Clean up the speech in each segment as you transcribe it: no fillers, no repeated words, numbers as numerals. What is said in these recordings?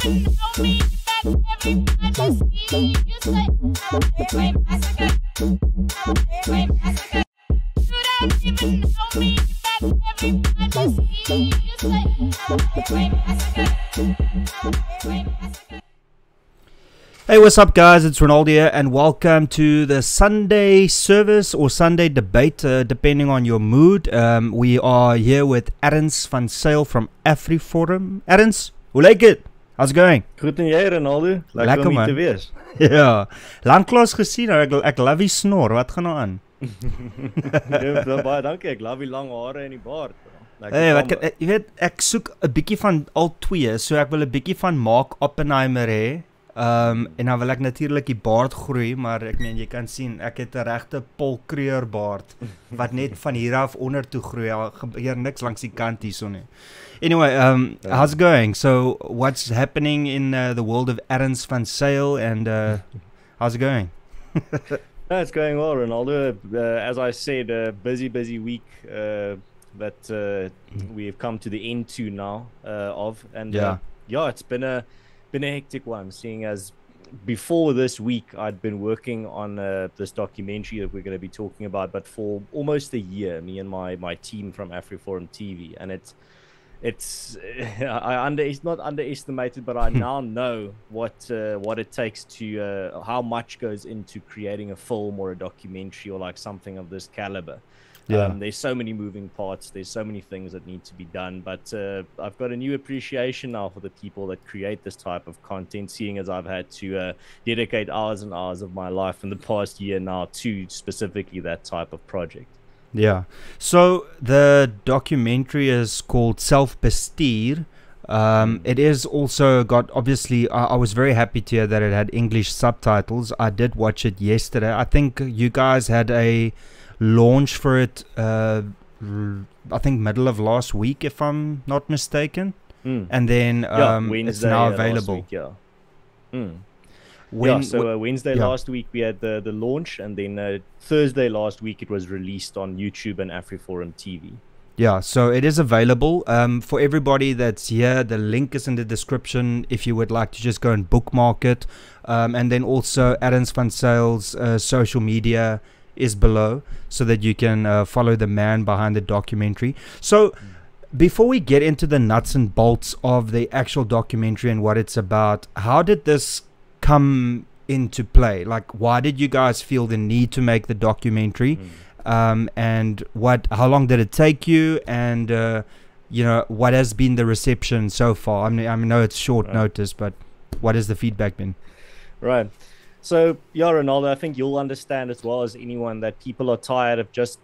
Hey, what's up, guys? It's Ronaldo here, and welcome to the Sunday service or Sunday debate, depending on your mood. We are here with Erns van Zyl from AfriForum. Erns, hoe lyk dit? How's it going? Goed en jy, Ronaldo? Lekker om hier te wees. Ja, lanklaas gesien, ek love die snor. Wat gaan nou aan? Baie dankie, ek love die lang hare en die baard. Hey, jy weet, ek soek 'n bietjie van al twee, so ek wil 'n bietjie van Mark Oppenheimer hê. En dan wil ek natuurlik die baard groei, maar ek meen jy kan sien ek het 'n regte Paul Kruger baard wat net van hier af onder toe groei. Daar gebeur niks langs die kant hierso nie. Anyway, how's it going? So what's happening in the world of Erns van Zyl, and how's it going? No, it's going well, Ronaldo. As I said, a busy week that we have come to the end to now and yeah, it's been a hectic one, seeing as before this week I'd been working on this documentary that we're going to be talking about, but for almost a year, me and my team from AfriForum TV, and it's not underestimated, but I now know what it takes to how much goes into creating a film or a documentary or like something of this caliber. There's so many moving parts, there's so many things that need to be done, but I've got a new appreciation now for the people that create this type of content, seeing as I've had to dedicate hours and hours of my life in the past year now to specifically that type of project. Yeah, so the documentary is called Self-Bestuur. It is also got, obviously, I was very happy to hear that it had English subtitles. I did watch it yesterday. I think you guys had a launch for it, I think middle of last week, if I'm not mistaken. And then Wednesday, it's now available. Wednesday last week we had the launch, and then Thursday last week it was released on YouTube and AfriForum TV. Yeah, so it is available. For everybody that's here, the link is in the description if you would like to just go and bookmark it. And then also Erns van Zyl's social media is below, so that you can follow the man behind the documentary. So before we get into the nuts and bolts of the actual documentary and what it's about, how did this come into play? Like, why did you guys feel the need to make the documentary? And how long did it take you, and you know, what has been the reception so far? I mean, I know it's short notice, but what has the feedback been? Right. So, yeah, Ronaldo, I think you'll understand as well as anyone that people are tired of just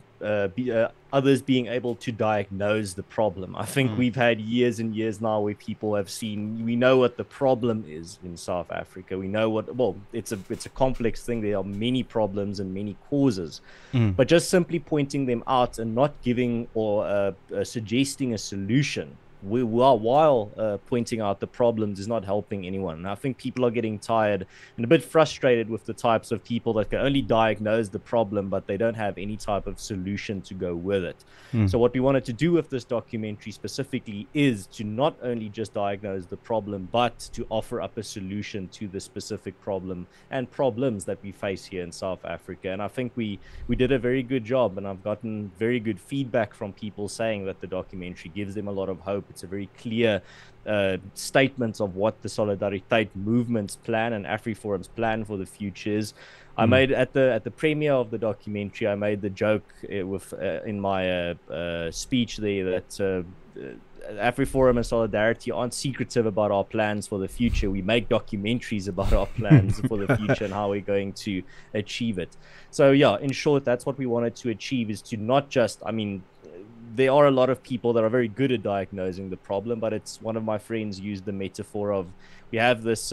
others being able to diagnose the problem. I think we've had years and years now where people have seen, we know what the problem is in South Africa. We know it's a complex thing. There are many problems and many causes. But just simply pointing them out and not giving or suggesting a solution while pointing out the problems is not helping anyone. And I think people are getting tired and a bit frustrated with the types of people that can only diagnose the problem, but they don't have any type of solution to go with it. So what we wanted to do with this documentary specifically is to not only just diagnose the problem, but to offer up a solution to the specific problem and problems that we face here in South Africa. And I think we did a very good job, and I've gotten very good feedback from people saying that the documentary gives them a lot of hope. It's a very clear statement of what the Solidariteit movement's plan and AfriForum's plan for the future is. I made at the premiere of the documentary, I made the joke in my speech there that AfriForum and Solidarity aren't secretive about our plans for the future. We make documentaries about our plans for the future and how we're going to achieve it. So yeah, in short, that's what we wanted to achieve, is to not just, I mean, there are a lot of people that are very good at diagnosing the problem, but it's, one of my friends used the metaphor of, we have this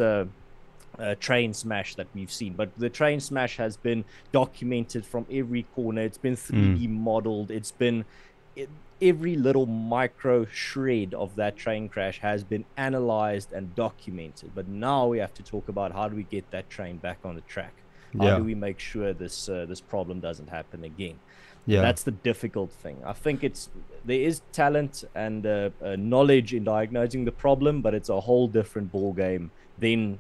train smash that we've seen, but the train smash has been documented from every corner. It's been 3D modeled. It's been every little micro shred of that train crash has been analyzed and documented. But now we have to talk about how do we get that train back on the track. How Yeah. do we make sure this problem doesn't happen again? Yeah. That's the difficult thing. I think there is talent and knowledge in diagnosing the problem, but it's a whole different ball game than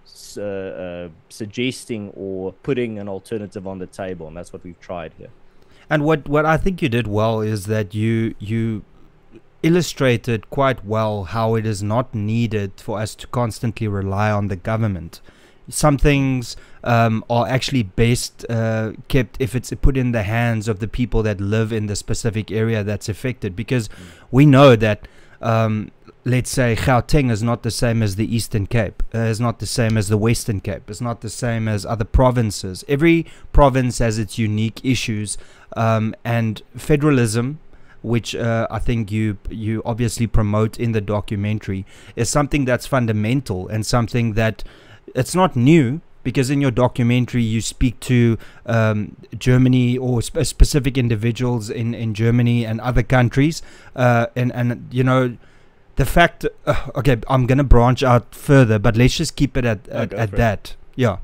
suggesting or putting an alternative on the table, and that's what we've tried here. And what I think you did well is that you illustrated quite well how it is not needed for us to constantly rely on the government. Some things are actually best kept if it's put in the hands of the people that live in the specific area that's affected, because we know that let's say Gauteng is not the same as the Eastern Cape, is not the same as the Western Cape, is not the same as other provinces. Every province has its unique issues, and federalism, which I think you obviously promote in the documentary, is something that's fundamental and something that it's not new, because in your documentary you speak to Germany or specific individuals in Germany and other countries, and you know, the fact okay, I'm gonna branch out further, but let's just keep it at that. Yeah.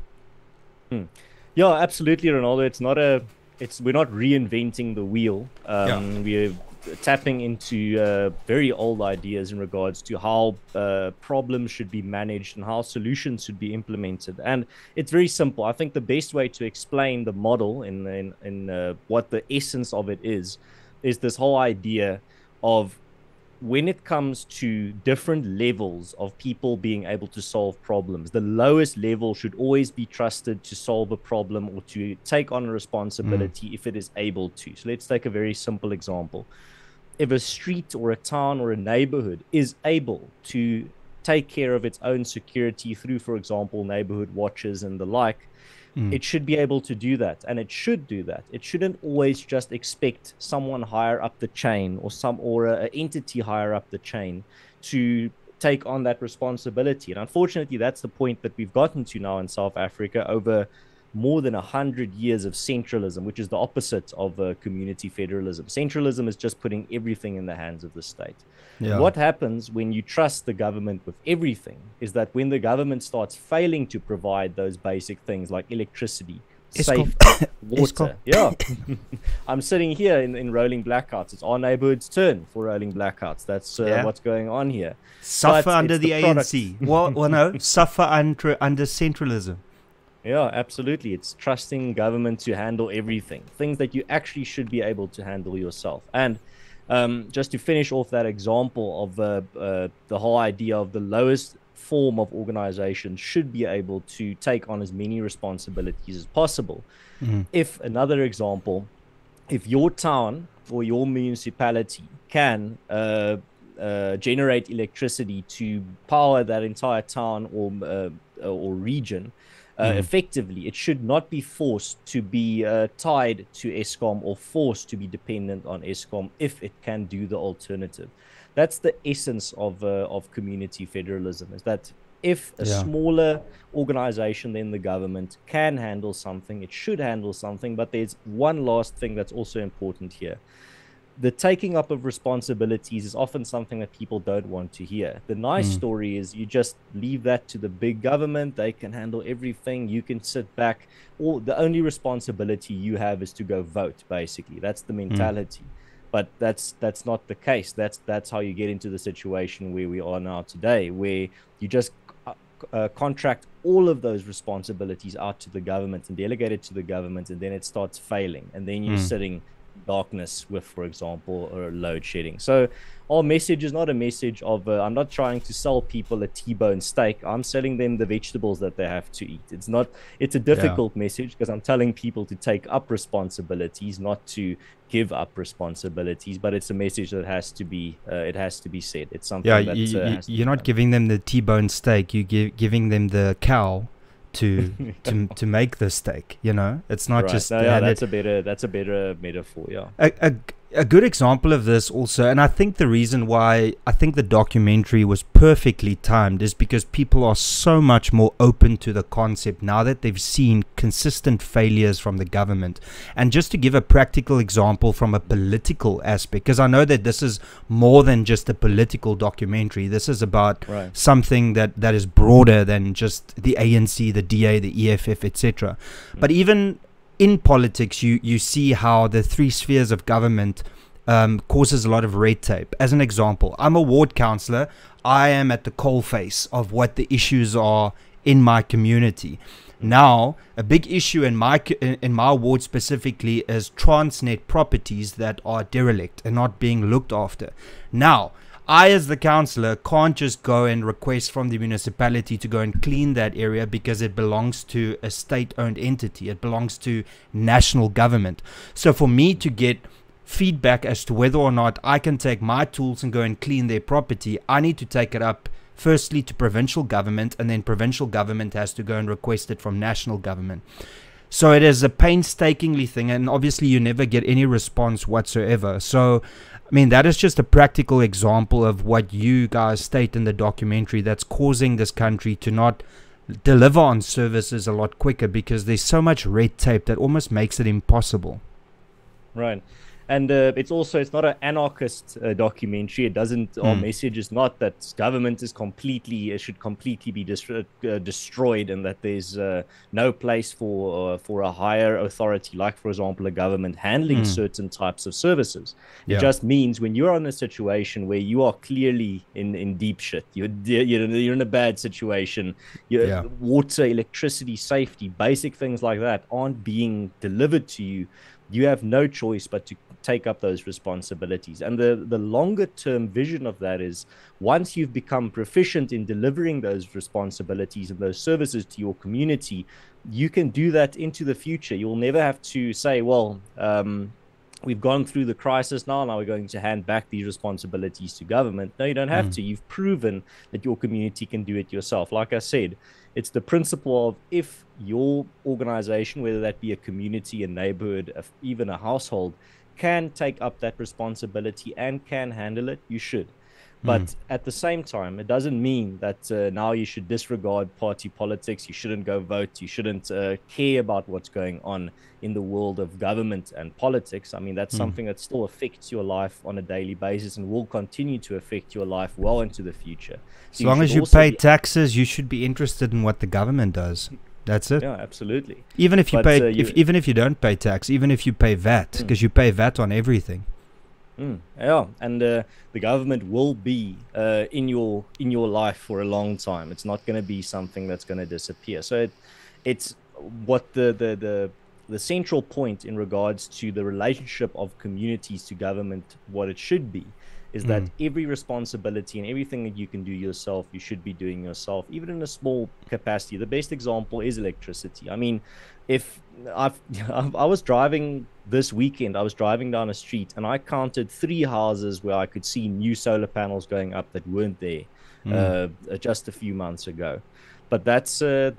Yeah, absolutely, Ronaldo. We're not reinventing the wheel. We're tapping into very old ideas in regards to how problems should be managed and how solutions should be implemented. And it's very simple. I think the best way to explain the model in what the essence of it is this whole idea of, when it comes to different levels of people being able to solve problems, the lowest level should always be trusted to solve a problem or to take on a responsibility if it is able to. So let's take a very simple example. If a street or a town or a neighborhood is able to take care of its own security through, for example, neighborhood watches and the like, it should be able to do that, and it should do that. It shouldn't always just expect someone higher up the chain or an entity higher up the chain to take on that responsibility. And unfortunately, that's the point that we've gotten to now in South Africa over more than 100 years of centralism, which is the opposite of community federalism. Centralism is just putting everything in the hands of the state. Yeah. What happens when you trust the government with everything is that when the government starts failing to provide those basic things like electricity, safe water. Yeah. I'm sitting here in rolling blackouts. It's our neighborhood's turn for rolling blackouts. That's what's going on here. Suffer under the ANC. well, no, suffer under centralism. Yeah, absolutely. It's trusting government to handle everything, things that you actually should be able to handle yourself. And just to finish off that example of the whole idea of the lowest form of organization should be able to take on as many responsibilities as possible. If another example, if your town or your municipality can generate electricity to power that entire town or region, effectively, it should not be forced to be tied to Eskom or forced to be dependent on Eskom if it can do the alternative. That's the essence of community federalism, is that if a smaller organization than the government can handle something, it should handle something. But there's one last thing that's also important here. The taking up of responsibilities is often something that people don't want to hear. The nice story is you just leave that to the big government. They can handle everything. You can sit back. The only responsibility you have is to go vote, basically. That's the mentality. But that's not the case. That's how you get into the situation where we are now today, where you just contract all of those responsibilities out to the government and delegate it to the government, and then it starts failing. And then you're sitting darkness with, for example, or load shedding. So our message is not a message of I'm not trying to sell people a T-bone steak. I'm selling them the vegetables that they have to eat. It's a difficult message, because I'm telling people to take up responsibilities, not to give up responsibilities. But it's a message that has to be said. It's something that you're not giving them the T-bone steak. You're giving them the cow to make the steak. You know, it's not just that's a better metaphor. A good example of this also, and I think the reason why I think the documentary was perfectly timed is because people are so much more open to the concept now that they've seen consistent failures from the government. And just to give a practical example from a political aspect, because I know that this is more than just a political documentary. This is about something that is broader than just the ANC, the DA, the EFF, etc. But even in politics, you see how the three spheres of government causes a lot of red tape. As an example, I'm a ward councillor. I am at the coalface of what the issues are in my community. Now, a big issue in my ward specifically is Transnet properties that are derelict and not being looked after. Now, I, as the councillor, can't just go and request from the municipality to go and clean that area because it belongs to a state-owned entity. It belongs to national government. So for me to get feedback as to whether or not I can take my tools and go and clean their property, I need to take it up firstly to provincial government, and then provincial government has to go and request it from national government. So it is a painstakingly thing, and obviously you never get any response whatsoever. So I mean, that is just a practical example of what you guys state in the documentary that's causing this country to not deliver on services a lot quicker because there's so much red tape that almost makes it impossible. Right. And it's not an anarchist documentary. It doesn't. Our message is not that government is should completely be destroyed, and that there's no place for a higher authority, like for example a government handling certain types of services. It just means when you're in a situation where you are clearly in deep shit, you're in a bad situation. Water, electricity, safety, basic things like that aren't being delivered to you. You have no choice but to take up those responsibilities. And the longer term vision of that is, once you've become proficient in delivering those responsibilities and those services to your community, you can do that into the future. You'll never have to say, well, we've gone through the crisis now we're going to hand back these responsibilities to government. No, you don't have to. You've proven that your community can do it yourself. Like I said, it's the principle of, if your organization, whether that be a community, a neighborhood, even a household, can take up that responsibility and can handle it, you should. But at the same time, it doesn't mean that now you should disregard party politics. You shouldn't go vote. You shouldn't care about what's going on in the world of government and politics. I mean, that's something that still affects your life on a daily basis and will continue to affect your life well into the future. So as long as you pay taxes, you should be interested in what the government does. That's it. Yeah, absolutely. Even if you pay, even if you don't pay tax, even if you pay VAT, because you pay VAT on everything. Yeah, and the government will be in your life for a long time. It's not going to be something that's going to disappear. So it's what the central point in regards to the relationship of communities to government, what it should be, is that every responsibility and everything that you can do yourself, you should be doing yourself, even in a small capacity. The best example is electricity. I mean, if I was driving this weekend, I was driving down a street and I counted 3 houses where I could see new solar panels going up that weren't there just a few months ago. But that's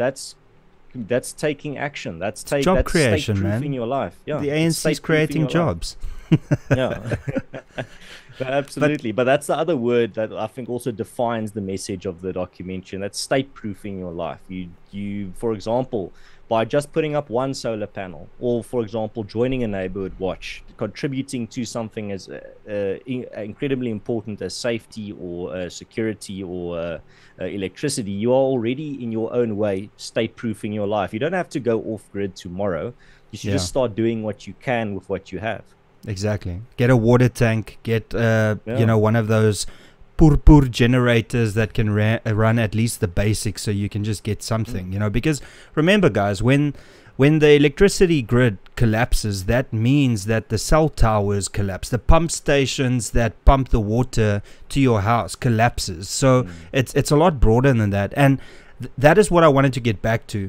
taking action. That's job creation, man. In your life. Yeah, the ANC is creating jobs. Yeah. Absolutely. But that's the other word that I think also defines the message of the documentary, and that's state-proofing your life. You, for example, by just putting up one solar panel, or for example, joining a neighborhood watch, contributing to something as incredibly important as safety or security or electricity, you are already in your own way state-proofing your life. You don't have to go off-grid tomorrow. You should just start doing what you can with what you have. Exactly. Get a water tank. Get one of those pur generators that can run at least the basics, so you can just get something. Because remember, guys, when the electricity grid collapses, that means that the cell towers collapse. The pump stations that pump the water to your house collapses. So it's a lot broader than that, and that is what I wanted to get back to.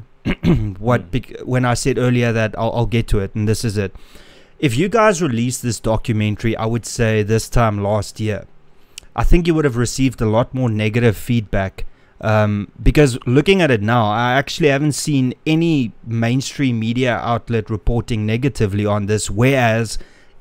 When I said earlier that I'll get to it, and this is it. If you guys released this documentary, I would say this time last year, I think you would have received a lot more negative feedback, because looking at it now, I actually haven't seen any mainstream media outlet reporting negatively on this, whereas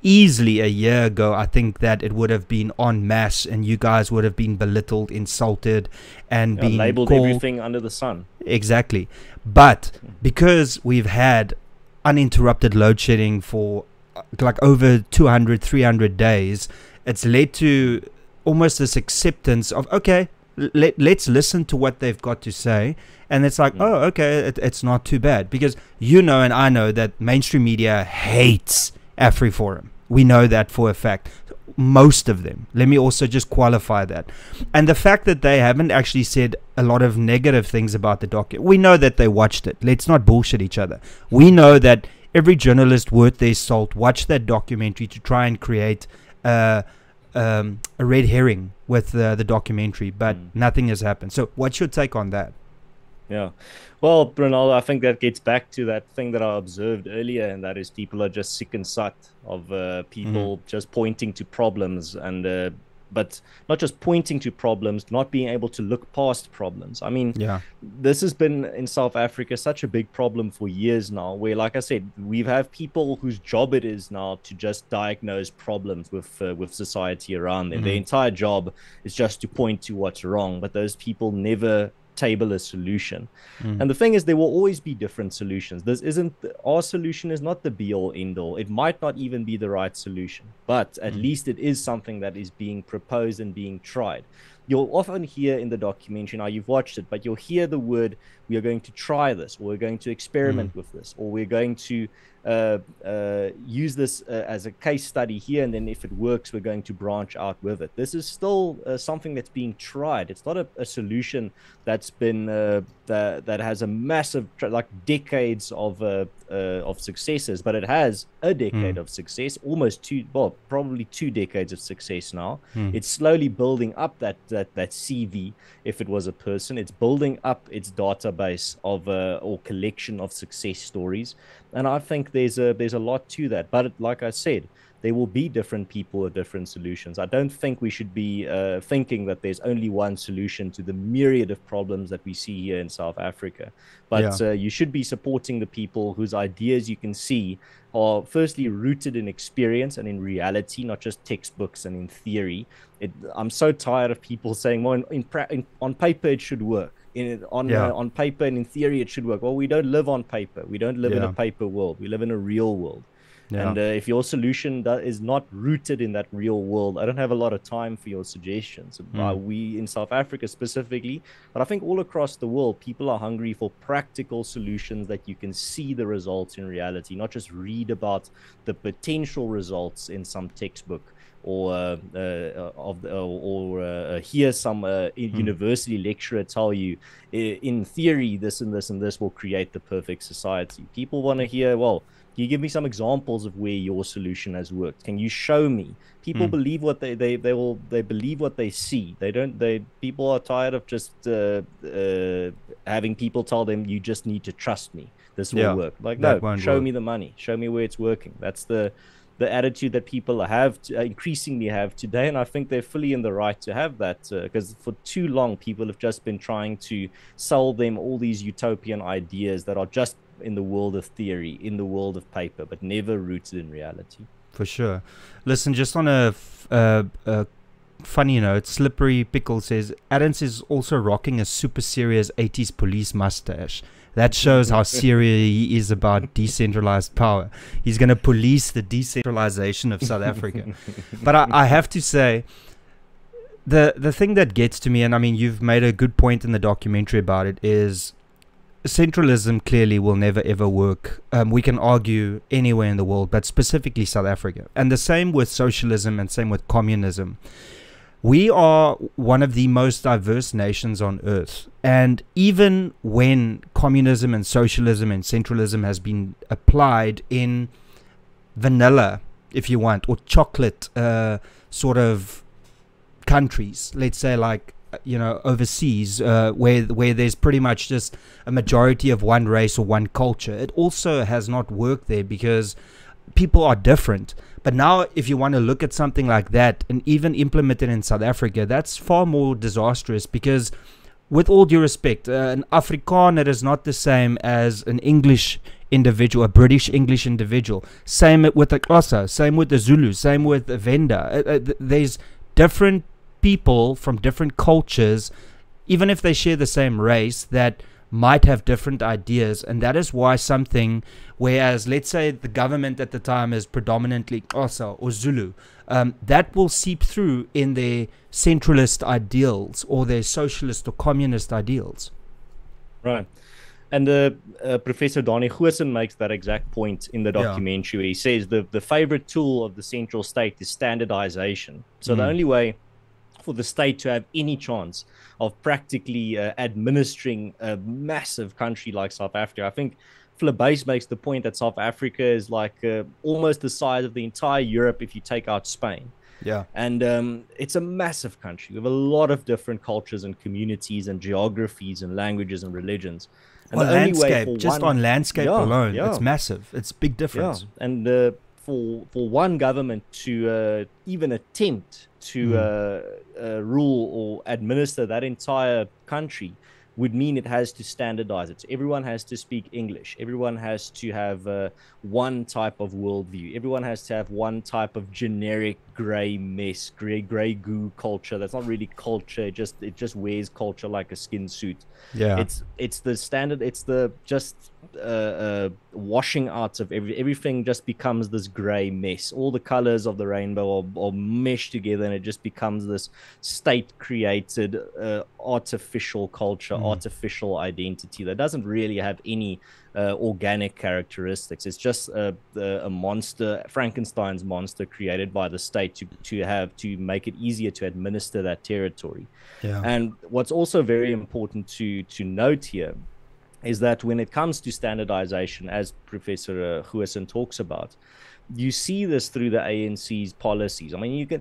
easily a year ago, I think that it would have been en masse, and you guys would have been belittled, insulted, and been labeled called everything under the sun. Exactly. But because we've had uninterrupted load shedding for like over 200, 300 days, it's led to almost this acceptance of, okay, let's listen to what they've got to say. And it's like, oh, okay, it's not too bad. Because you know and I know that mainstream media hates AfriForum. We know that for a fact. Most of them. Let me also just qualify that. And the fact that they haven't actually said a lot of negative things about the document. We know that they watched it. Let's not bullshit each other. We know that every journalist worth their salt watched that documentary to try and create a red herring with the documentary, but nothing has happened. So what's your take on that? Yeah. Well, Ronaldo, I think that gets back to that thing that I observed earlier, and that is people are just sick and sight of people just pointing to problems, and but not just pointing to problems, not being able to look past problems. I mean, this has been in South Africa such a big problem for years now, where, like I said, we have people whose job it is now to just diagnose problems with society around them. Their entire job is just to point to what's wrong, but those people never table a solution. And the thing is, there will always be different solutions. Our solution is not the be all end all. It might not even be the right solution, but at least it is something that is being proposed and being tried. You'll often hear in the documentary, now you've watched it, but you'll hear the word, we are going to try this, or we're going to experiment with this, or we're going to use this as a case study here, and then if it works, we're going to branch out with it. This is still something that's being tried. It's not a solution that's been that has a massive like decades of successes, but it has a decade of success, probably 2 decades of success now. It's slowly building up that CV. If it was a person, it's building up its database of or collection of success stories. And I think there's a lot to that. But like I said, there will be different people with different solutions. I don't think we should be thinking that there's only one solution to the myriad of problems that we see here in South Africa. But you should be supporting the people whose ideas you can see are firstly rooted in experience and in reality, not just textbooks and in theory. I'm so tired of people saying, well, on paper it should work. On paper and in theory it should work. Well, we don't live on paper. We don't live in a paper world. We live in a real world. And if your solution is not rooted in that real world, I don't have a lot of time for your suggestions. We in South Africa specifically, but I think all across the world, people are hungry for practical solutions that you can see the results in reality, not just read about the potential results in some textbook, or hear some university lecturer tell you, in theory, this and this and this will create the perfect society. People want to hear, well, can you give me some examples of where your solution has worked? Can you show me? People believe what they believe what they see. People are tired of just having people tell them, you just need to trust me. This will work. Like, no, show me the money. Show me where it's working. That's the attitude that people increasingly have today, and I think they're fully in the right to have that, because for too long people have just been trying to sell them all these utopian ideas that are just in the world of theory, in the world of paper, but never rooted in reality. For sure. Listen, just on a funny note, Slippery Pickle says, Adams is also rocking a super serious 80s police mustache. That shows how serious he is about decentralized power. He's going to police the decentralization of South Africa. But I have to say, the thing that gets to me, and I mean, you've made a good point in the documentary about it, is centralism clearly will never ever work. We can argue anywhere in the world, but specifically South Africa. And the same with socialism and same with communism. We are one of the most diverse nations on earth. And even when communism and socialism and centralism has been applied in vanilla, if you want, or chocolate sort of countries, let's say like, you know, overseas, where there's pretty much just a majority of one race or one culture, it also has not worked there because people are different. But now if you want to look at something like that and even implement it in South Africa, that's far more disastrous, because with all due respect, an Afrikaner is not the same as an English individual, a British English individual. Same with a Xhosa, same with the Zulu, same with the Venda. There's different people from different cultures, even if they share the same race, that might have different ideas. And that is why something, whereas let's say the government at the time is predominantly Xhosa or Zulu, that will seep through in their centralist ideals or their socialist or communist ideals. Right. And Professor Donnie Goosen makes that exact point in the documentary where he says the favorite tool of the central state is standardization. So the only way for the state to have any chance of practically administering a massive country like South Africa, I think Flabase makes the point that South Africa is like almost the size of the entire Europe if you take out Spain. Yeah. And it's a massive country with a lot of different cultures and communities and geographies and languages and religions. And on landscape, just on landscape alone, it's massive. It's a big difference. Yeah. And for one government to even attempt to rule or administer that entire country would mean it has to standardize it. So everyone has to speak English. Everyone has to have one type of worldview. Everyone has to have one type of generic gray mess, gray goo culture. That's not really culture. It just wears culture like a skin suit. Yeah. It's the standard. It's the just washing out of everything. Just becomes this gray mess. All the colors of the rainbow are meshed together, and it just becomes this state-created artificial culture, artificial identity that doesn't really have any organic characteristics. It's just a monster, Frankenstein's monster, created by the state to make it easier to administer that territory. Yeah. And what's also very important to note here is that when it comes to standardization, as Professor Goosen talks about, you see this through the ANC's policies. I mean,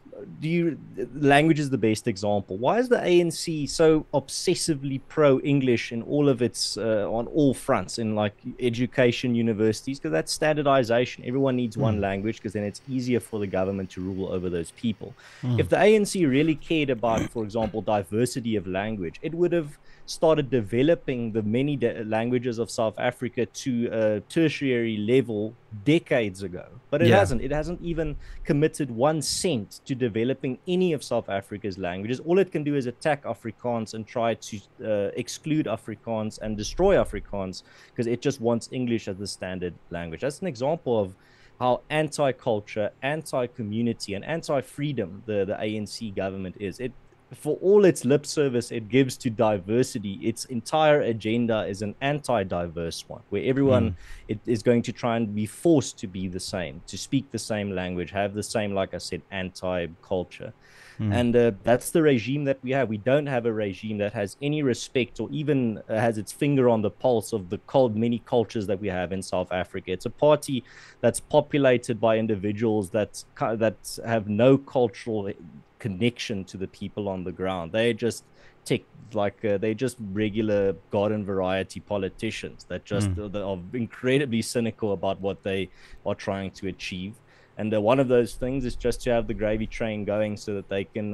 language is the best example. Why is the ANC so obsessively pro-English in all of its, on all fronts, in like education, universities? Because that's standardization. Everyone needs one language because then it's easier for the government to rule over those people. If the ANC really cared about, for example, diversity of language, it would have started developing the many languages of South Africa to a tertiary level decades ago. But it hasn't. It hasn't even committed 1 cent to developing any of South Africa's languages. All it can do is attack Afrikaans and try to exclude Afrikaans and destroy Afrikaans because it just wants English as the standard language. That's an example of how anti-culture, anti-community, and anti-freedom the ANC government is. For all its lip service it gives to diversity, its entire agenda is an anti-diverse one, where everyone is going to try and be forced to be the same, to speak the same language, have the same, like I said, anti-culture. And that's the regime that we have. We don't have a regime that has any respect or even has its finger on the pulse of the many cultures that we have in South Africa. It's a party that's populated by individuals that have no cultural connection to the people on the ground. They're just they're just regular garden variety politicians that just are incredibly cynical about what they are trying to achieve. And one of those things is just to have the gravy train going so that they can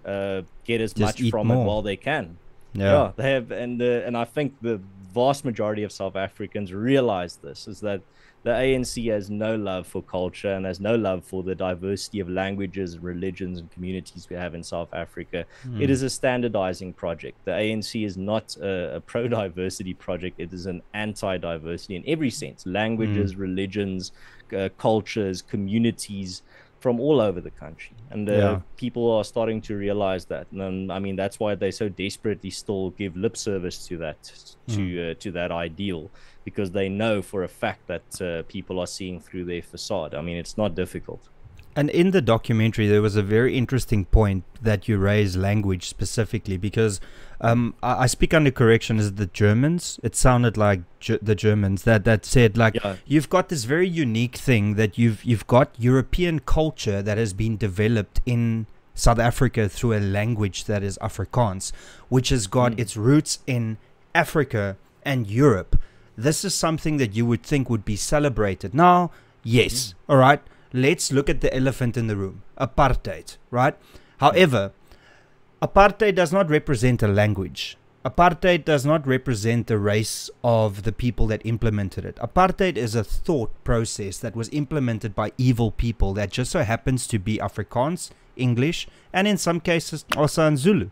get as much from it while they can. Yeah, they have, and I think the vast majority of South Africans realize this, is that the ANC has no love for culture and has no love for the diversity of languages, religions, and communities we have in South Africa. It is a standardizing project. The ANC is not a pro-diversity project. It is an anti-diversity in every sense. Languages, religions, cultures, communities from all over the country. And people are starting to realize that. And I mean, that's why they so desperately still give lip service to that, to that ideal, because they know for a fact that people are seeing through their facade. I mean, it's not difficult. And in the documentary, there was a very interesting point that you raised, language specifically, because I speak under correction, is it the Germans? It sounded like the Germans that said, like, you've got this very unique thing that you've got European culture that has been developed in South Africa through a language that is Afrikaans, which has got its roots in Africa and Europe. This is something that you would think would be celebrated. Now, yes, all right, let's look at the elephant in the room, apartheid, right? However, apartheid does not represent a language. apartheid does not represent the race of the people that implemented it. Apartheid is a thought process that was implemented by evil people that just so happens to be Afrikaans, English, and in some cases also in Zulu.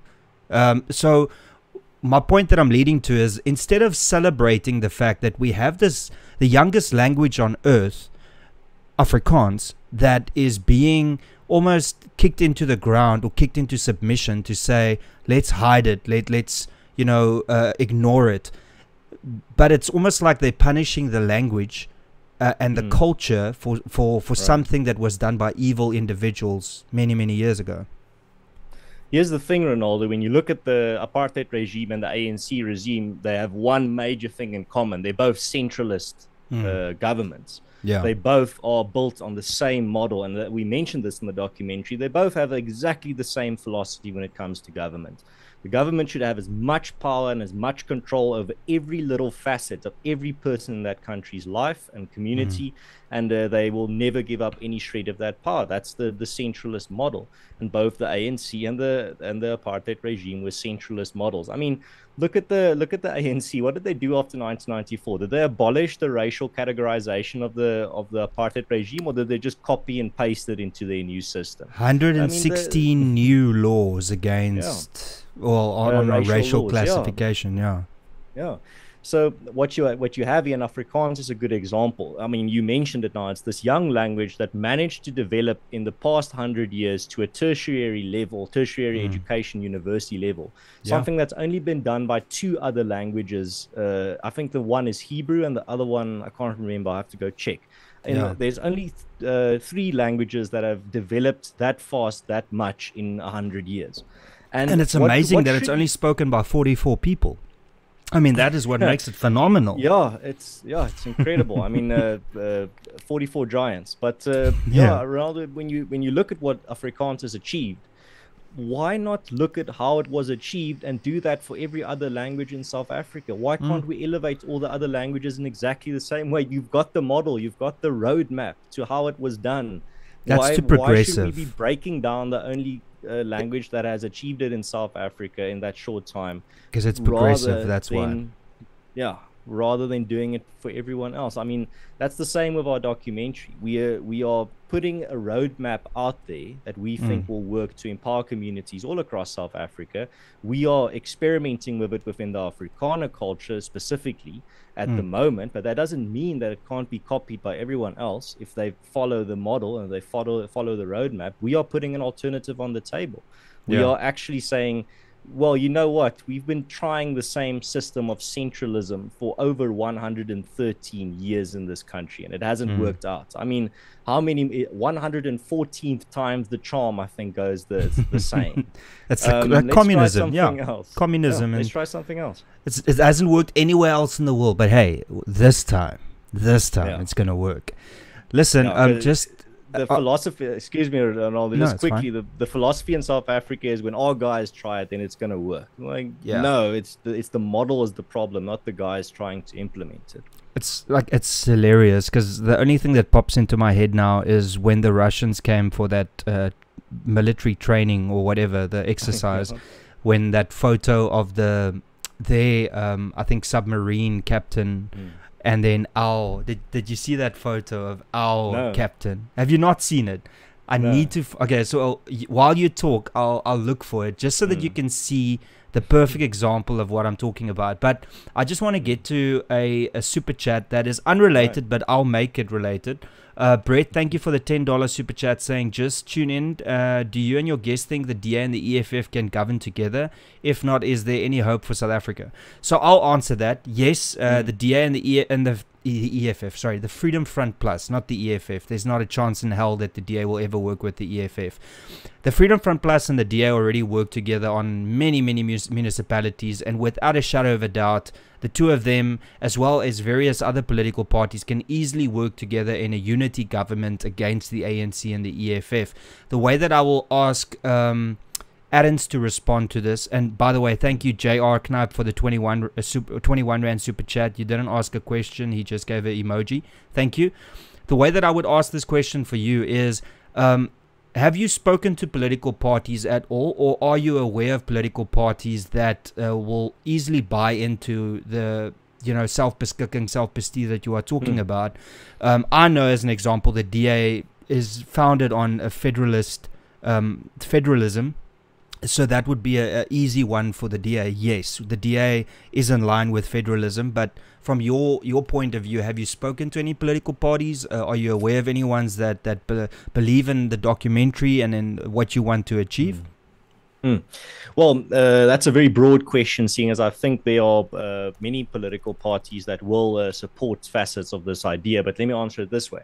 So my point that I'm leading to is, instead of celebrating the fact that we have this, the youngest language on earth, Afrikaans, that is being almost kicked into the ground or kicked into submission, to say, let's hide it, let's ignore it. But it's almost like they're punishing the language and the culture for something that was done by evil individuals many, many years ago. Here's the thing, Ronaldo. When you look at the apartheid regime and the ANC regime, they have one major thing in common. They're both centralist governments. Yeah. They both are built on the same model, and we mentioned this in the documentary. They both have exactly the same philosophy when it comes to government. The government should have as much power and as much control over every little facet of every person in that country's life and community, and they will never give up any shred of that power. That's the centralist model, and both the ANC and the apartheid regime were centralist models. I mean, look at the ANC. What did they do after 1994? Did they abolish the racial categorization of the apartheid regime, or did they just copy and paste it into their new system? 116 new laws against on racial laws, classification. Yeah. So what you have here in Afrikaans is a good example. I mean, you mentioned it now. It's this young language that managed to develop in the past 100 years to a tertiary level, tertiary education, university level. Something that's only been done by two other languages. I think the one is Hebrew and the other one, I can't remember. I have to go check. And there's only 3 languages that have developed that fast, that much in 100 years. And it's amazing that it's only spoken by 44 people. I mean, that is what makes it phenomenal. Yeah, it's incredible. I mean, 44 giants. But Ronaldo, when you look at what Afrikaans has achieved, why not look at how it was achieved and do that for every other language in South Africa? Why can't we elevate all the other languages in exactly the same way? You've got the model, you've got the roadmap to how it was done. That's too progressive. Why should we be breaking down the only language that has achieved it in South Africa in that short time? Because it's progressive, that's why. Yeah, rather than doing it for everyone else. I mean, that's the same with our documentary. We are putting a roadmap out there that we think will work to empower communities all across South Africa. We are experimenting with it within the Afrikaner culture specifically at the moment, but that doesn't mean that it can't be copied by everyone else if they follow the model and they follow the roadmap. We are putting an alternative on the table. We are actually saying, well, you know what? We've been trying the same system of centralism for over 113 years in this country, and it hasn't worked out. I mean, how many? 114th times the charm, I think, goes the saying. It's like communism, else. Communism. Let's try something else. It hasn't worked anywhere else in the world, but hey, this time, it's gonna work. Listen, the philosophy, excuse me, Ronaldo, just quickly, the philosophy in South Africa is when our guys try it, then it's going to work. No, it's the model is the problem, not the guys trying to implement it. It's hilarious, because the only thing that pops into my head now is when the Russians came for that military training or whatever, the exercise, when that photo of their I think submarine captain. And then our, did you see that photo of our captain? Have you not seen it? I need to. Okay, so while you talk, I'll look for it just so that you can see the perfect example of what I'm talking about. But I just want to get to a super chat that is unrelated, but I'll make it related. Brett, thank you for the $10 super chat saying, just tune in. Do you and your guests think the DA and the EFF can govern together? If not, is there any hope for South Africa? So I'll answer that. Yes, the DA and the EFF, sorry, the Freedom Front Plus, not the EFF. There's not a chance in hell that the DA will ever work with the EFF. The Freedom Front Plus and the DA already work together on many, many municipalities, and without a shadow of a doubt, the two of them, as well as various other political parties, can easily work together in a unity government against the ANC and the EFF. The way that I will ask Adams to respond to this, and by the way, thank you JR Knipe for the 21 Rand super chat. You didn't ask a question, he just gave an emoji. Thank you. The way that I would ask this question for you is, Have you spoken to political parties at all, or are you aware of political parties that will easily buy into the self-beskikking, self-bestuur that you are talking about? I know, as an example, the DA is founded on a federalism. So that would be a easy one for the DA. Yes, the DA is in line with federalism, but from your point of view, have you spoken to any political parties? Are you aware of any ones that believe in the documentary and in what you want to achieve? Well, that's a very broad question, seeing as I think there are many political parties that will support facets of this idea. But let me answer it this way.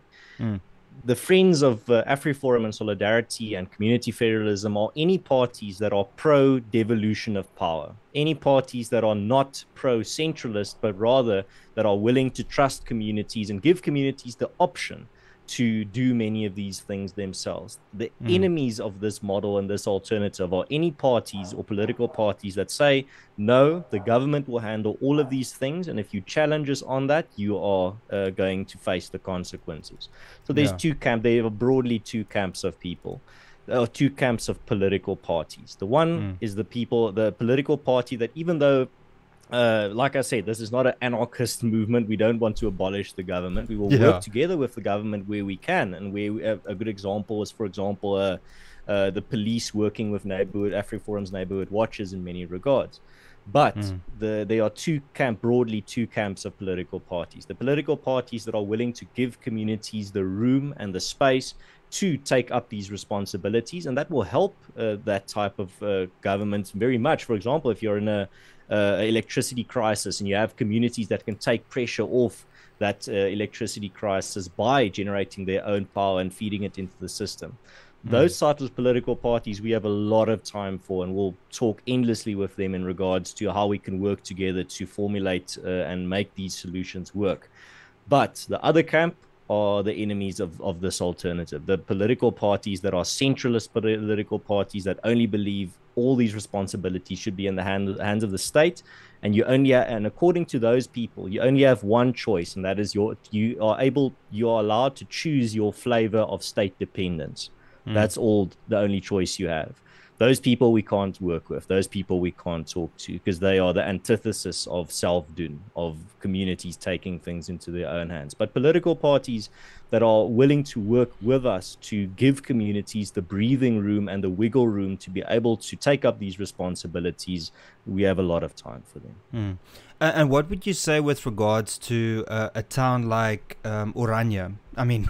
The Friends of AfriForum and Solidarity and Community Federalism are any parties that are pro-devolution of power, any parties that are not pro-centralist, but rather that are willing to trust communities and give communities the option to do many of these things themselves. The enemies of this model and this alternative are any parties or political parties that say, no, the government will handle all of these things, and if you challenge us on that, you are going to face the consequences. So there's there are broadly two camps of people, or two camps of political parties. The one is the political party that, even though like I said, this is not an anarchist movement. We don't want to abolish the government. We will work together with the government where we can. And where a good example is, for example, the police working with AfriForum's neighborhood watches in many regards. But there are broadly two camps of political parties. The political parties that are willing to give communities the room and the space to take up these responsibilities, and that will help that type of government very much. For example, if you're in a electricity crisis and you have communities that can take pressure off that electricity crisis by generating their own power and feeding it into the system. Those types of political parties we have a lot of time for, and we'll talk endlessly with them in regards to how we can work together to formulate and make these solutions work. But the other camp are the enemies of this alternative, the political parties that are centralist political parties that only believe all these responsibilities should be in the hands of the state, and and according to those people, you only have one choice, and that is you are allowed to choose your flavor of state dependence. That's the only choice you have. Those people we can't work with. Those people we can't talk to, because they are the antithesis of self-doen, of communities taking things into their own hands. But political parties that are willing to work with us to give communities the breathing room and the wiggle room to be able to take up these responsibilities, we have a lot of time for them. And what would you say with regards to a town like Oranje? I mean,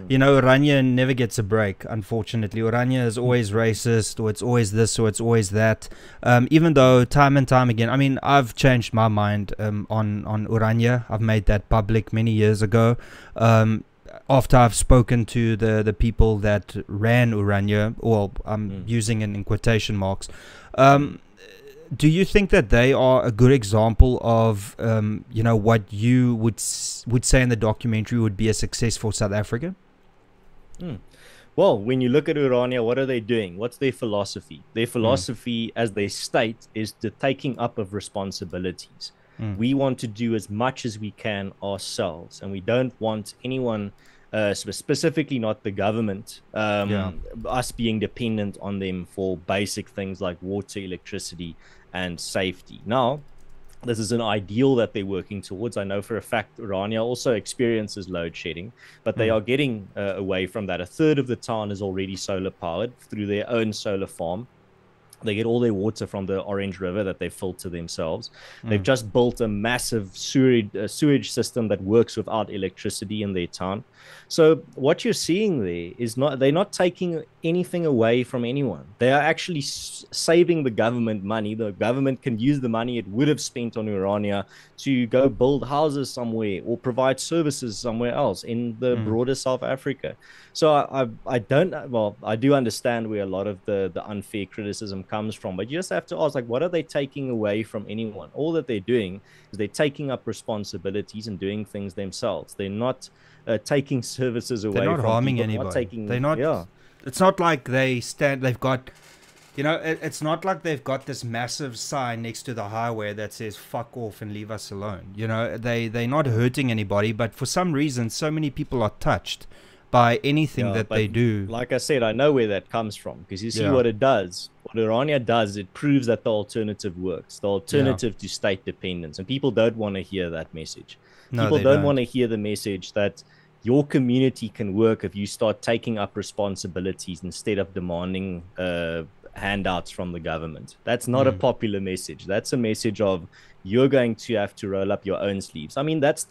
Oranje never gets a break, unfortunately. Oranje is always racist, or it's always this, or it's always that. Even though time and time again, I mean, I've changed my mind on Oranje. I've made that public many years ago. After I've spoken to the people that ran Oranje, or I'm using it in quotation marks, do you think that they are a good example of, what you would say in the documentary would be a success for South Africa? Well, when you look at Oranje, what are they doing? What's their philosophy? Their philosophy, as they state, is the taking up of responsibilities. We want to do as much as we can ourselves, and we don't want anyone, specifically not the government, us being dependent on them for basic things like water, electricity, and safety. Now, this is an ideal that they're working towards. I know for a fact Oranje also experiences load shedding, but they are getting away from that. A third of the town is already solar powered through their own solar farm. They get all their water from the Orange River that they filter themselves. They've just built a massive sewage system that works without electricity in their town. So what you're seeing there is they're not taking anything away from anyone. They are actually saving the government money. The government can use the money it would have spent on Oranje to go build houses somewhere or provide services somewhere else in the broader South Africa. So I do understand where a lot of the unfair criticism comes from, but you just have to ask, what are they taking away from anyone? All that they're doing is they're taking up responsibilities and doing things themselves. They're not taking services away. They're not from harming people. anybody. They're not. It's not like they've got, it's not like they've got this massive sign next to the highway that says "fuck off" and leave us alone. They're not hurting anybody, but for some reason, so many people are touched by anything Yeah, that but they do. like I said, I know where that comes from because you see Yeah. what it does. What Irania does, it proves that the alternative works, the Yeah. alternative to state dependence. And people don't want to hear that message. No, People they don't want don't. to hear the message that your community can work if you start taking up responsibilities instead of demanding handouts from the government. That's not a Mm. popular message. That's a message of you're going to have to roll up your own sleeves. I mean, that's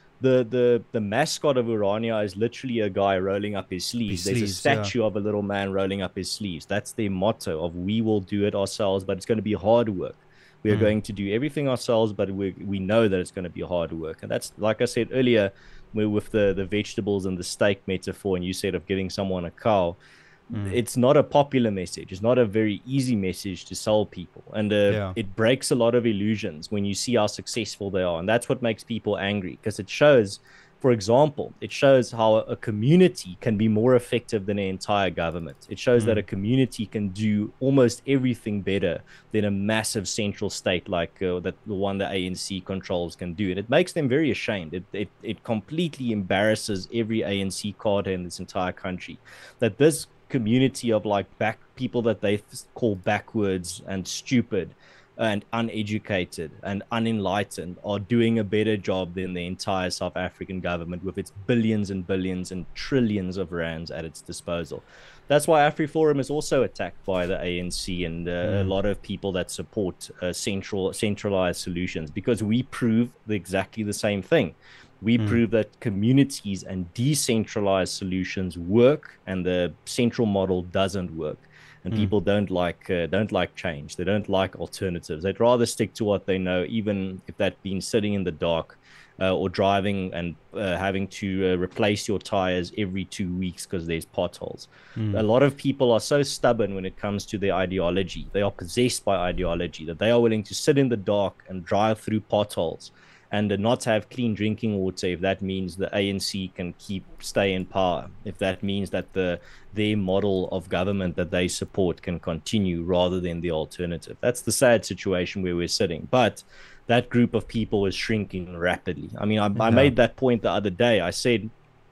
the mascot of Urania is literally a guy rolling up his sleeves. There's a Sleeves, yeah. statue of a little man rolling up his sleeves. That's their motto of we will do it ourselves, but it's going to be hard work. We are going to do everything ourselves, but we know that it's going to be hard work. And that's, like I said earlier, with the vegetables and the steak metaphor, and you said of giving someone a cow, it's not a popular message. It's not a very easy message to sell people. And Yeah. it breaks a lot of illusions when you see how successful they are. And that's what makes people angry because it shows, for example, it shows how a community can be more effective than an entire government. It shows that a community can do almost everything better than a massive central state like that the one the ANC controls can do. And it makes them very ashamed. It completely embarrasses every ANC cadre in this entire country that this community of like people that they call backwards and stupid and uneducated and unenlightened are doing a better job than the entire South African government with its billions and billions and trillions of rands at its disposal. That's why AfriForum is also attacked by the ANC and a lot of people that support centralized solutions because we prove exactly the same thing. We prove that communities and decentralized solutions work, and the central model doesn't work. And people don't like change. They don't like alternatives. They'd rather stick to what they know, even if that means sitting in the dark or driving and having to replace your tires every 2 weeks because there's potholes. A lot of people are so stubborn when it comes to their ideology. They are possessed by ideology that they are willing to sit in the dark and drive through potholes and not have clean drinking water if that means the ANC can stay in power, if that means that their model of government that they support can continue rather than the alternative. That's the sad situation where we're sitting. But that group of people is shrinking rapidly. I mean, I made that point the other day. I said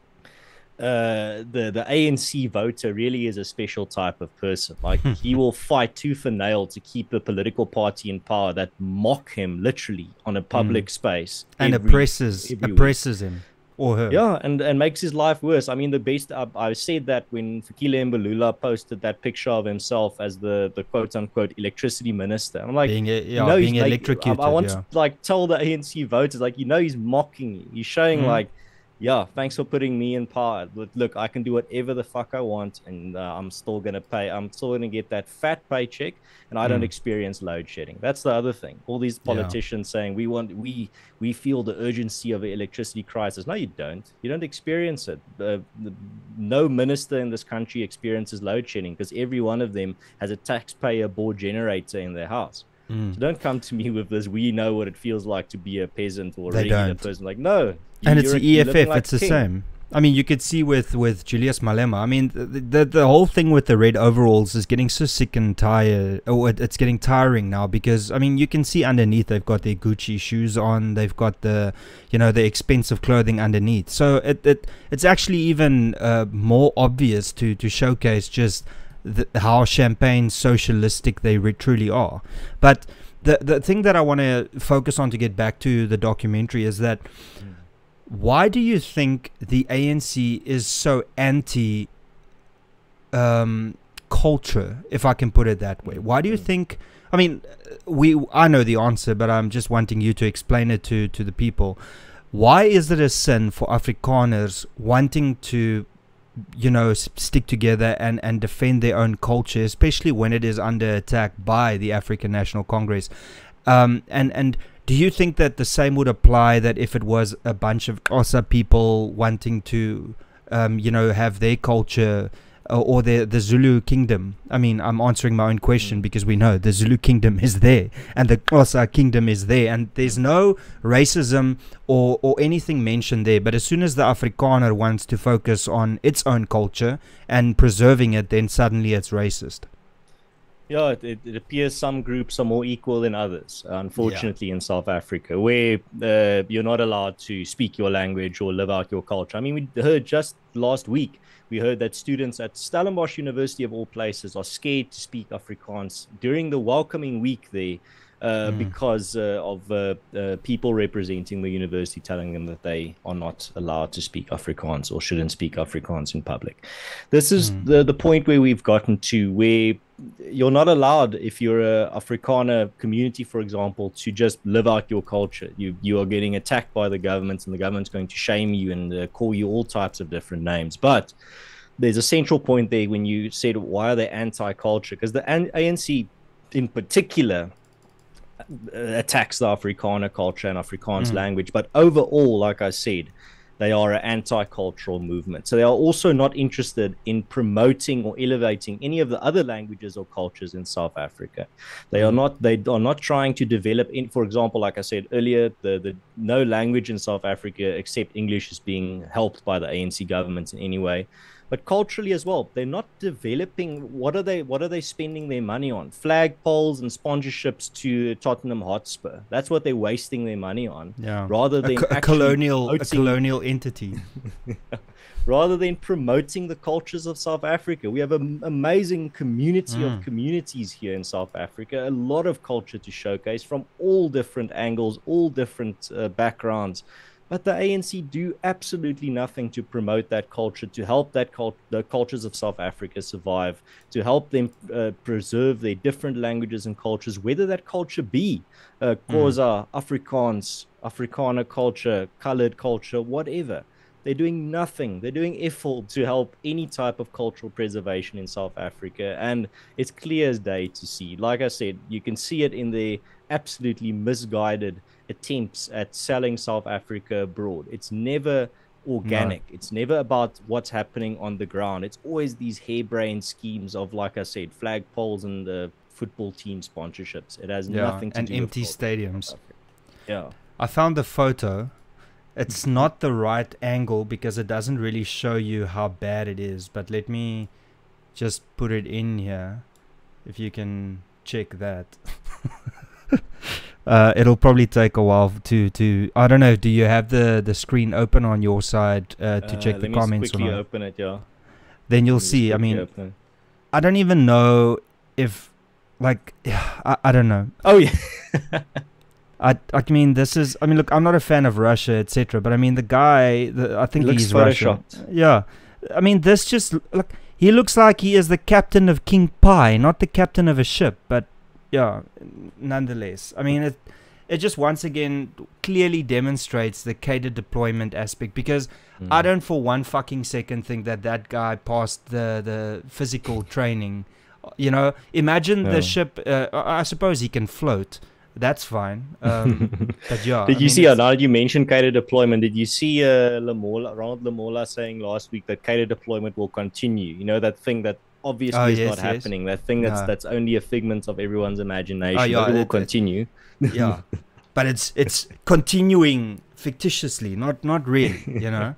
the ANC voter really is a special type of person. Like he will fight tooth and nail to keep the political party in power that mock him literally on a public space And every oppresses him or her. yeah, and makes his life worse. I mean, the best I said that when Fikile Mbalula posted that picture of himself as the quote unquote electricity minister. I'm like, being he's electrocuted. I want to like tell the ANC voters, like, he's mocking you. He's showing like, yeah, thanks for putting me in power. Look, I can do whatever the fuck I want, and I'm still gonna pay. I'm still gonna get that fat paycheck, and I don't experience load shedding. That's the other thing. All these politicians saying we feel the urgency of the electricity crisis. No, you don't. You don't experience it. No minister in this country experiences load shedding because every one of them has a taxpayer board generator in their house. So don't come to me with this. We know what it feels like to be a peasant or a regular person. Like, no. And it's the EFF. Like it's the same. I mean, you could see with Julius Malema. I mean, the whole thing with the red overalls is getting so sick and tired. Oh, it's getting tiring now because I mean, you can see underneath they've got their Gucci shoes on. They've got the expensive clothing underneath. So it's actually even more obvious to showcase just how champagne socialistic they truly are. But the thing that I want to focus on to get back to the documentary is that why do you think the ANC is so anti culture, if I can put it that way? Why do you think, I mean, I know the answer, but I'm just wanting you to explain it to the people. Why is it a sin for Afrikaners wanting to stick together and defend their own culture, especially when it is under attack by the African National Congress? And do you think that the same would apply that if it was a bunch of Xhosa people wanting to, have their culture or the Zulu kingdom? I mean, I'm answering my own question because we know the Zulu kingdom is there and the Xhosa kingdom is there, and there's no racism or anything mentioned there. But as soon as the Afrikaner wants to focus on its own culture and preserving it, then suddenly it's racist. Yeah, it appears some groups are more equal than others, Yeah. unfortunately, in South Africa, where you're not allowed to speak your language or live out your culture. I mean, we heard just last week, we heard that students at Stellenbosch University, of all places, are scared to speak Afrikaans during the welcoming week there. Mm. Because of people representing the university telling them that they are not allowed to speak Afrikaans or shouldn't speak Afrikaans in public. This is Mm. the point where we've gotten to, where you're not allowed, if you're a Afrikaner community, for example, to just live out your culture. You are getting attacked by the government, and the government's going to shame you and call you all types of different names. But there's a central point there when you said, why are they anti-culture? Because the ANC in particular attacks the Afrikaner culture and Afrikaans Mm. language. But overall, like I said, they are an anti-cultural movement. So they are also not interested in promoting or elevating any of the other languages or cultures in South Africa. They are not trying to develop in, for example, like I said earlier, the no language in South Africa except English is being helped by the ANC government in any way. But culturally as well, they're not developing. What are they spending their money on? Flagpoles and sponsorships to Tottenham Hotspur. That's what they're wasting their money on, Yeah. rather A, than co- a actually colonial a promoting, colonial entity. rather than promoting the cultures of South Africa. We have an amazing community of Mm. communities here in South Africa, a lot of culture to showcase from all different angles, all different backgrounds. But the ANC do absolutely nothing to promote that culture, to help the cultures of South Africa survive, to help them preserve their different languages and cultures, whether that culture be Mm. Xhosa, Afrikaans, Afrikaner culture, colored culture, whatever. They're doing nothing. They're doing effort to help any type of cultural preservation in South Africa. And it's clear as day to see. Like I said, you can see it in the absolutely misguided attempts at selling South Africa abroad. It's never No. organic. It's never about what's happening on the ground. It's always these harebrained schemes of, like I said, flagpoles and football team sponsorships. It has Yeah, nothing to and do with empty culture in South stadiums. Africa. Yeah. I found the photo. It's not the right angle because it doesn't really show you how bad it is. But let me just put it in here. If you can check that. It'll probably take a while to I don't know, do you have the screen open on your side to check the Let me comments or quickly not? open it. Yeah. Then you'll Let me just see. I quickly mean, open it. I don't even know if like I don't know. Oh yeah. I mean, this is. I mean, look, I'm not a fan of Russia, etc. But I mean, the guy, I think Looks he's Russian. photoshopped. Yeah, I mean, this just look. He looks like he is the captain of King Pie, not the captain of a ship. But yeah, nonetheless, I mean, it just once again clearly demonstrates the catered deployment aspect because I don't for one fucking second think that that guy passed the physical training. You know, imagine the ship. I suppose he can float. That's fine. But yeah. Did I you mean, see, now that you mentioned catered deployment, did you see Ronald Lamola saying last week that catered deployment will continue? You know, that thing that Oh, obviously is yes, not yes. happening, that thing No. that's only a figment of everyone's imagination, Oh, yeah, but it will it- continue. Yeah. But it's continuing fictitiously, not really, you know.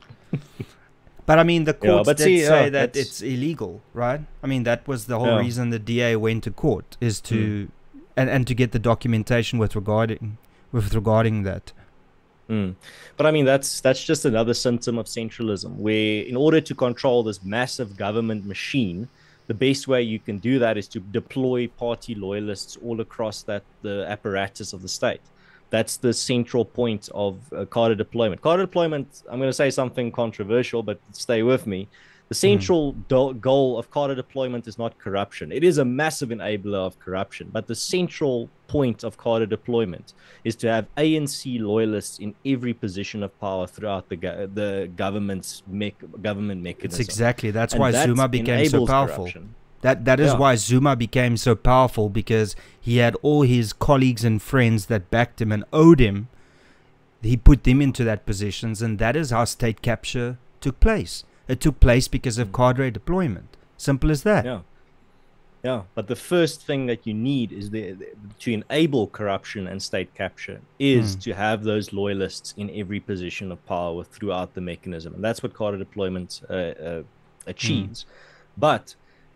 But I mean, the Yeah, courts but did see, say yeah, that that's- it's illegal, right? I mean, that was the whole Yeah. reason the DA went to court is to and to get the documentation regarding that. But I mean, that's just another symptom of centralism, where in order to control this massive government machine, the best way you can do that is to deploy party loyalists all across the apparatus of the state. That's the central point of cadre deployment. Cadre deployment, I'm going to say something controversial, but stay with me. The central goal of cadre deployment is not corruption. It is a massive enabler of corruption, but the central point of cadre deployment is to have ANC loyalists in every position of power throughout the government mechanism. It's exactly that's And why that Zuma became so enables powerful. corruption. That is Yeah. why Zuma became so powerful because he had all his colleagues and friends that backed him and owed him. He put them into that positions, and that is how state capture took place. It took place because of cadre deployment. Simple as that. Yeah. Yeah, but the first thing that you need is to enable corruption and state capture is to have those loyalists in every position of power throughout the mechanism, and that's what cadre deployment achieves. But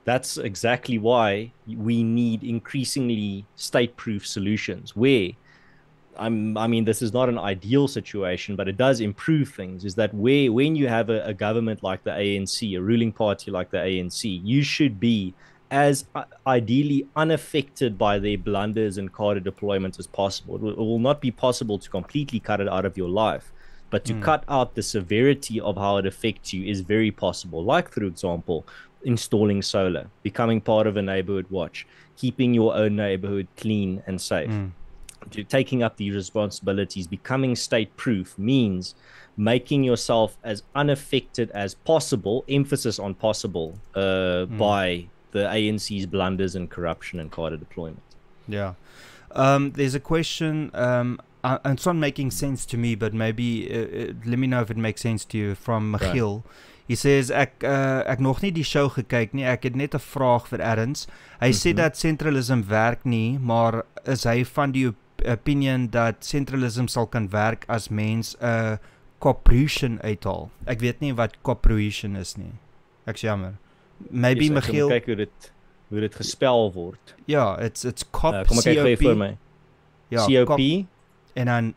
That's exactly why we need increasingly state-proof solutions where I mean, this is not an ideal situation, but it does improve things. Is that where when you have a government like the ANC, a ruling party like the ANC, you should be as ideally unaffected by their blunders and cadre deployment as possible. It will not be possible to completely cut it out of your life, but to cut out the severity of how it affects you is very possible. Like, for example, installing solar, becoming part of a neighborhood watch, keeping your own neighborhood clean and safe. Taking up these responsibilities, becoming state proof means making yourself as unaffected as possible, emphasis on possible, by the ANC's blunders and corruption and cadre deployment. Yeah. There's a question, it's not making sense to me, but maybe let me know if it makes sense to you, from Michiel. Right. He says, ek nog nie die show gekyk nie, ek het net 'n vraag vir Erns. Hy sê dat centralism werk nie, maar is hy van die opinion dat centralism sal kan werk as mens 'n corporation uithaal? Ek weet nie wat corporation is nie. Ek's jammer. Maybe Michiel, kyk hoe dit gespel word. Ja, it's cop, kom ek kyk vir jou vir my. Ja, COP en dan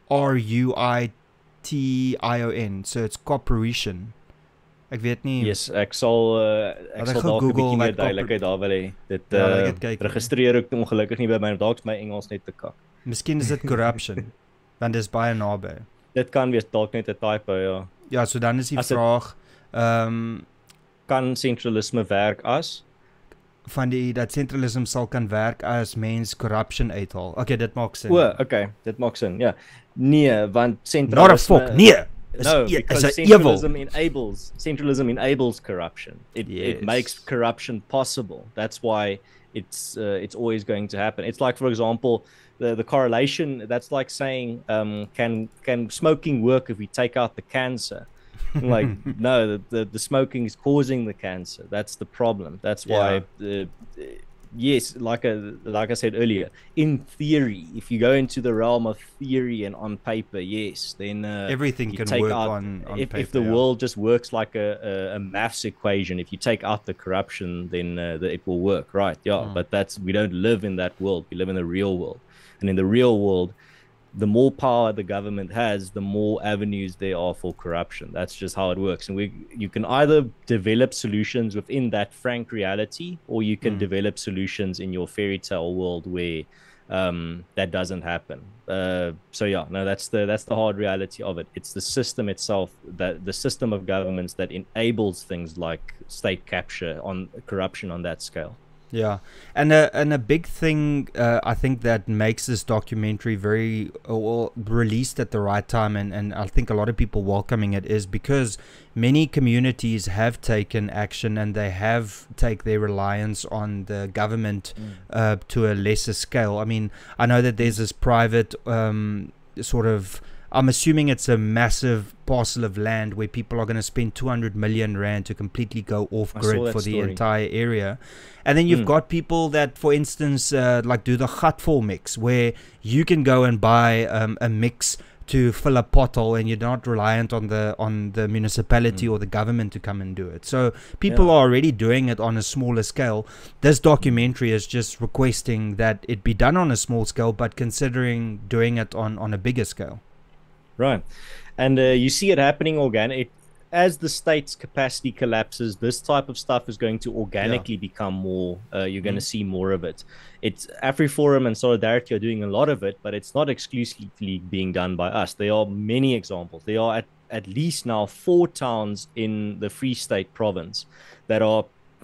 RUITION, so it's corporation. Ek weet nie. Yes, ek sal dalk 'n bietjie meer duidelikheid daar wil hê. Dit registreer ook ongelukkig nie by my, dalk my Engels net te kak. Miskien is dit corruption, want dis baie naby. Dit kan wees dalk net 'n typo, ja. Ja, so dan is die vraag, kan centralisme werk as? Van dat centralism sal kan werk as mens corruption uithaal. Okay, dit maak sin. Okay, dit maak sin. Ja. Nee, want centralisme Not a fuck. Nee. No, because centralism enables corruption. It makes corruption possible. That's why it's always going to happen. It's like, for example, the correlation. That's like saying, can smoking work if we take out the cancer? Like, no, the smoking is causing the cancer. That's the problem. That's why. Yes, like I said earlier, in theory, if you go into the realm of theory and on paper, yes, then everything can work on paper. If the world just works like a maths equation, if you take out the corruption, then it will work, right? Yeah, but we don't live in that world. We live in the real world, and in the real world, the more power the government has, the more avenues there are for corruption. That's just how it works. And you can either develop solutions within that frank reality, or you can develop solutions in your fairy tale world where that doesn't happen. So yeah, no, that's the hard reality of it. It's the system itself, that the system of governments that enables things like state capture on corruption on that scale. Yeah, and a big thing I think that makes this documentary very released at the right time, and I think a lot of people welcoming it, is because many communities have taken action and they have take their reliance on the government to a lesser scale. I mean, I know that there's this private sort of, I'm assuming it's a massive parcel of land where people are going to spend 200 million rand to completely go off grid for the entire area. And then you've got people that, for instance, like do the gatvol mix, where you can go and buy a mix to fill a pothole, and you're not reliant on the municipality or the government to come and do it. So people are already doing it on a smaller scale. This documentary is just requesting that it be done on a small scale, but considering doing it on a bigger scale. Right. And you see it happening as the state's capacity collapses. This type of stuff is going to organically become more, you're going to see more of it. It's AfriForum and Solidarity are doing a lot of it, but it's not exclusively being done by us. There are many examples. There are at least now 4 towns in the Free State province that are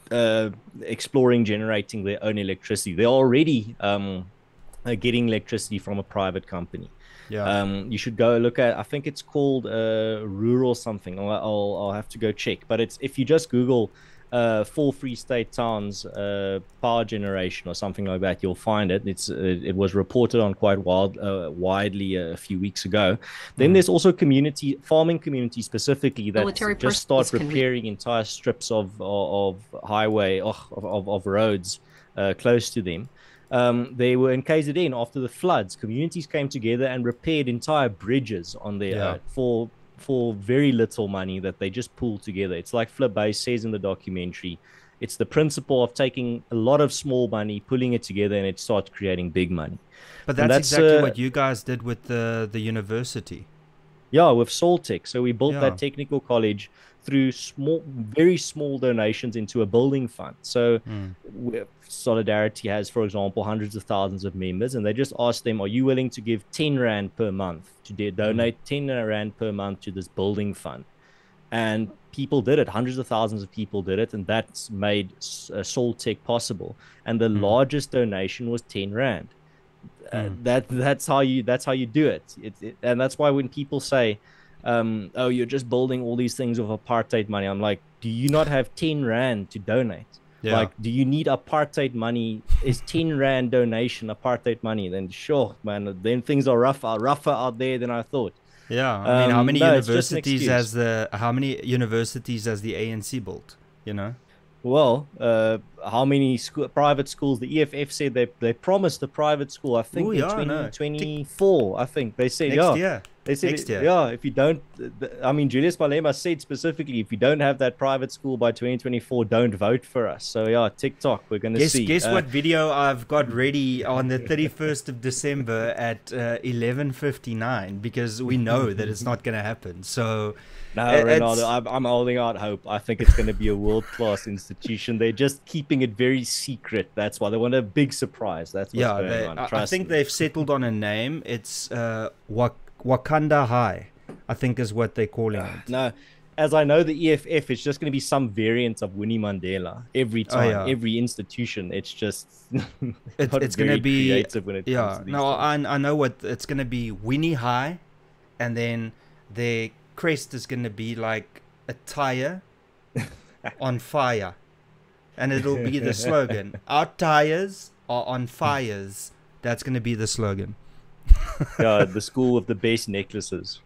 exploring generating their own electricity. They're already getting electricity from a private company. Yeah. You should go look at, I think it's called Rural something. I'll have to go check. But it's, if you just Google 4 Free State towns power generation or something like that, you'll find it. It was reported on quite widely a few weeks ago. Then there's also farming communities specifically that just start repairing entire strips of highway of roads close to them. They were in KZN after the floods. Communities came together and repaired entire bridges on their for very little money that they just pulled together. It's like Flabay says in the documentary, It's the principle of taking a lot of small money, pulling it together, and it starts creating big money. But And that's exactly what you guys did with the university. yeah, with Soltech. So we built Yeah. that technical college through very small donations into a building fund. So Solidarity has, for example, hundreds of thousands of members, and they just ask them, are you willing to give 10 Rand per month to donate 10 Rand per month to this building fund? And people did it. Hundreds of thousands of people did it, and that's made Soltech possible. And the largest donation was 10 Rand. That's how you do it. And that's why when people say, oh, you're just building all these things with apartheid money, I'm like, do you not have 10 Rand to donate? Yeah. Like, do you need apartheid money? Is 10 Rand donation apartheid money? Then sure, man, then things are rougher out there than I thought. Yeah, I mean, how many universities has the ANC built? You know. Well, how many private schools? The EFF said they promised a private school. I think in 2024. I think they said next year. They said next year. Yeah. If you don't, I mean, Julius Malema said specifically, if you don't have that private school by 2024, don't vote for us. So yeah, TikTok, we're gonna see. Guess what video I've got ready on the 31st of December at 11:59, because we know that it's not gonna happen. So. No, Ronaldo, I'm holding out hope. I think it's going to be a world-class institution. They're just keeping it very secret. That's why they want a big surprise. That's what's going on. I think they've settled on a name. It's Wakanda High, I think is what they're calling it. No, as I know, the EFF is just going to be some variant of Winnie Mandela every time, every institution. It's just it's going to be creative when it comes to these things. I know what it's going to be. Winnie High, and then their crest is going to be like a tire on fire, and it'll be the slogan, our tires are on fires. That's going to be the slogan. God, the school with the best necklaces.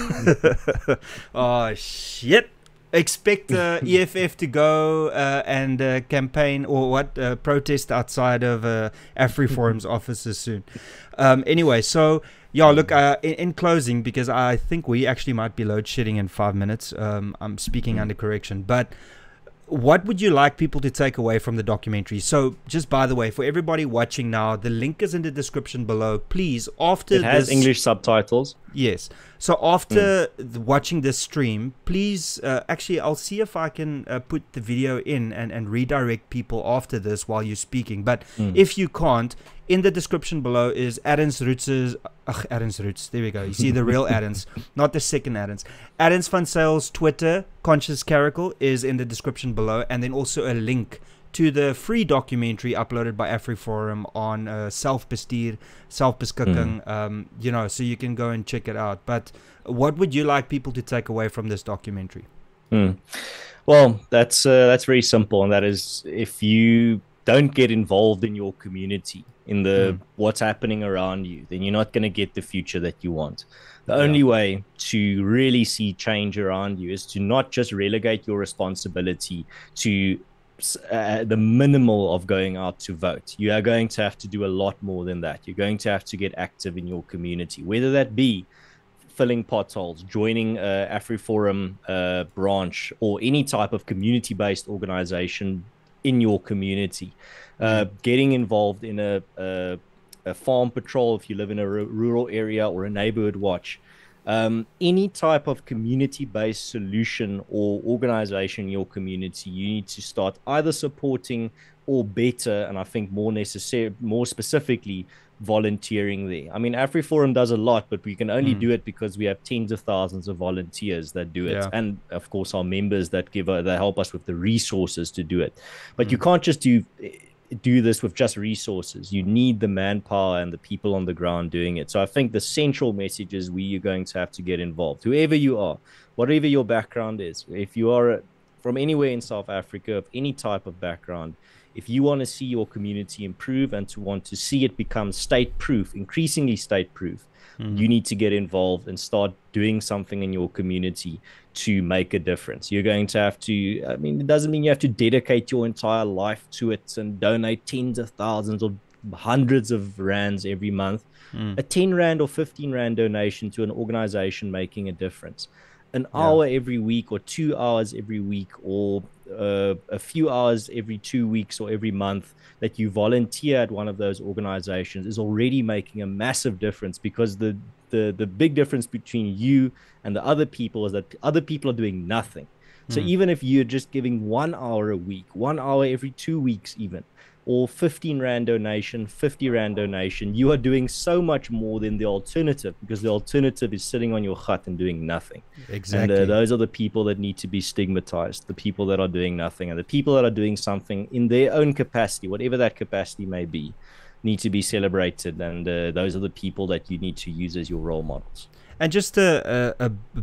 Oh shit, expect EFF to go and campaign or protest outside of AfriForum's offices soon. Anyway, so yeah, look, in closing, because I think we actually might be load shedding in 5 minutes. I'm speaking under correction, but what would you like people to take away from the documentary? So, just by the way, for everybody watching now, the link is in the description below. Please, after it has English subtitles. Yes. So after watching this stream, please, actually, I'll see if I can put the video in and redirect people after this while you're speaking. But if you can't, in the description below is Adens Roots', Adens Roots, there we go. You see the real Adens, not the second Adens. Adens van Sale's Twitter, Conscious Caracal, is in the description below. And then also a link to the free documentary uploaded by AfriForum on self-bestuur, self-beskikking, you know, so you can go and check it out. But what would you like people to take away from this documentary? Well, that's very simple, and that is, if you don't get involved in your community, in the what's happening around you, then you're not going to get the future that you want. The only way to really see change around you is to not just relegate your responsibility to the minimal of going out to vote. You are going to have to do a lot more than that. You're going to have to get active in your community, whether that be filling potholes, joining AfriForum branch, or any type of community-based organization in your community. Getting involved in a farm patrol if you live in a rural area, or a neighborhood watch. Any type of community-based solution or organization in your community, you need to start either supporting or better, and I think more specifically, volunteering there. I mean, AfriForum does a lot, but we can only do it because we have tens of thousands of volunteers that do it, and of course our members that help us with the resources to do it. But you can't just do this with just resources. You need the manpower and the people on the ground doing it. So I think the central message is you're going to have to get involved, whoever you are, whatever your background is. If you are from anywhere in South Africa, of any type of background, if you want to see your community improve and to want to see it become state-proof, increasingly state-proof, you need to get involved and start doing something in your community to make a difference. You're going to have to, I mean, it doesn't mean you have to dedicate your entire life to it and donate tens of thousands or hundreds of rands every month. A 10 Rand or 15 Rand donation to an organization making a difference. an hour every week, or 2 hours every week, or a few hours every 2 weeks or every month that you volunteer at one of those organizations is already making a massive difference, because the big difference between you and the other people is that other people are doing nothing. So even if you're just giving 1 hour a week, 1 hour every 2 weeks even, or 15 Rand donation, 50 Rand donation, you are doing so much more than the alternative, because the alternative is sitting on your hut and doing nothing. Exactly. And those are the people that need to be stigmatized, the people that are doing nothing. And the people that are doing something in their own capacity, whatever that capacity may be, need to be celebrated. And those are the people that you need to use as your role models. And just a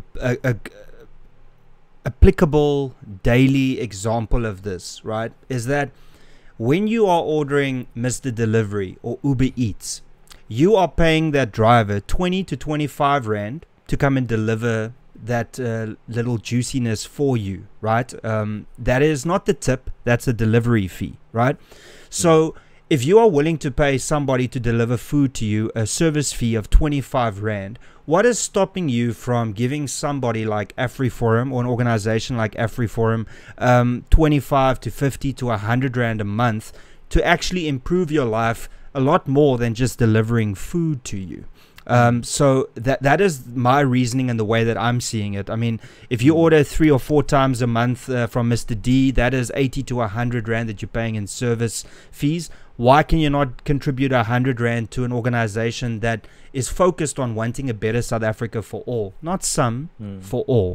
applicable daily example of this, right, is that when you are ordering Mr. Delivery or Uber Eats, you are paying that driver 20 to 25 Rand to come and deliver that little juiciness for you, right? That is not the tip, that's a delivery fee, right? So if you are willing to pay somebody to deliver food to you a service fee of 25 Rand, what is stopping you from giving somebody like AfriForum, or an organization like AfriForum, 25 to 50 to 100 Rand a month to actually improve your life a lot more than just delivering food to you? So that is my reasoning and the way that I'm seeing it. I mean, if you order 3 or 4 times a month from Mr. D, that is 80 to 100 Rand that you're paying in service fees. Why can you not contribute 100 Rand to an organization that is focused on wanting a better South Africa for all, not some, for all?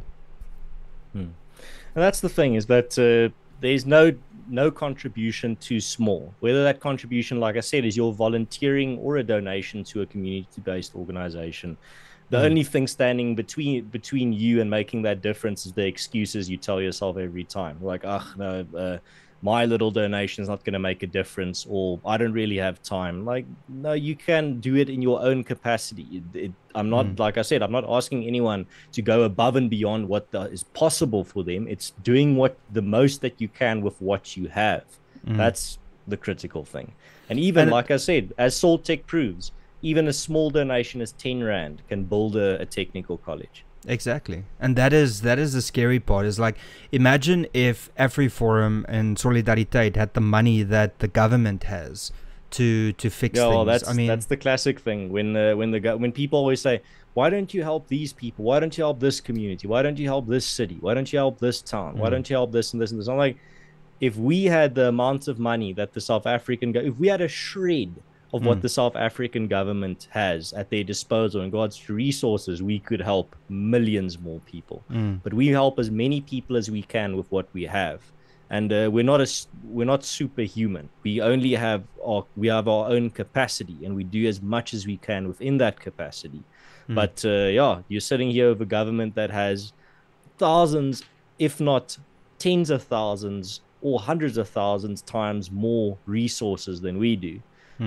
And that's the thing, is that there's no contribution too small. Whether that contribution, like I said, is your volunteering or a donation to a community-based organization. The only thing standing between you and making that difference is the excuses you tell yourself every time. Like, no, my little donation is not going to make a difference, or I don't really have time. Like, no, you can do it in your own capacity. I'm not, like I said, I'm not asking anyone to go above and beyond what is possible for them. It's doing the most that you can with what you have. That's the critical thing. And even, like I said, as Salttech proves, even a small donation as 10 Rand can build a technical college. Exactly. And that is the scary part, is like, imagine if AfriForum and Solidariteit had the money that the government has to fix things. Well, that's the classic thing when people always say, why don't you help these people? Why don't you help this community? Why don't you help this city? Why don't you help this town? Why don't you help this and this and this? I'm like, if we had the amount of money that the South African if we had a shred of what the South African government has at their disposal and God's resources, we could help millions more people. But we help as many people as we can with what we have. And we're not superhuman. We only have our own capacity, and we do as much as we can within that capacity. But you're sitting here with a government that has thousands, if not tens of thousands or hundreds of thousands times more resources than we do.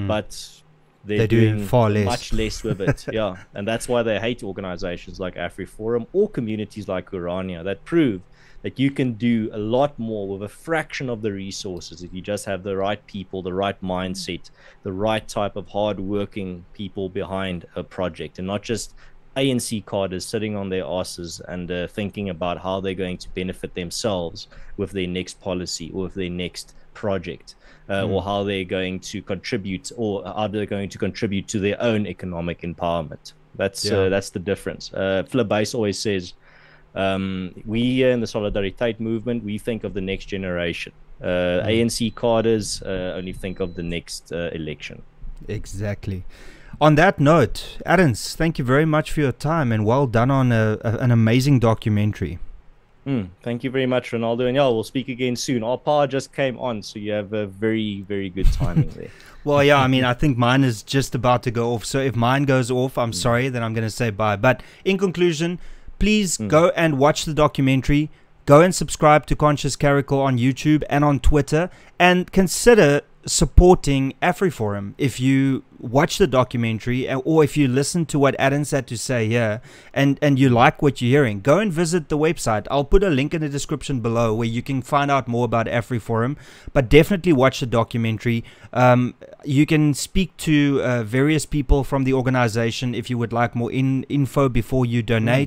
But they're doing far less. Much less with it. And that's why they hate organizations like AfriForum or communities like Urania that prove that you can do a lot more with a fraction of the resources if you just have the right people, the right mindset, the right type of hard-working people behind a project, and not just ANC cadres sitting on their asses and thinking about how they're going to benefit themselves with their next policy or with their next project. Or how they're going to contribute, or how they're going to contribute to their own economic empowerment. That's the difference. Flip Buys always says, we here in the Solidariteit movement, we think of the next generation. ANC cadres only think of the next election. Exactly. On that note, Adams, thank you very much for your time, and well done on an amazing documentary. Thank you very much, Ronaldo. And we'll speak again soon. Our power just came on, so you have a very, very good timing there. Well, I mean, I think mine is just about to go off. So if mine goes off, I'm sorry, then I'm going to say bye. But in conclusion, please go and watch the documentary. Go and subscribe to Conscious Caracal on YouTube and on Twitter. And consider supporting AfriForum if you watch the documentary, or if you listen to what Adams had to say here and you like what you're hearing. Go and visit the website. I'll put a link in the description below where you can find out more about AfriForum, but definitely watch the documentary. You can speak to various people from the organization if you would like more info before you donate.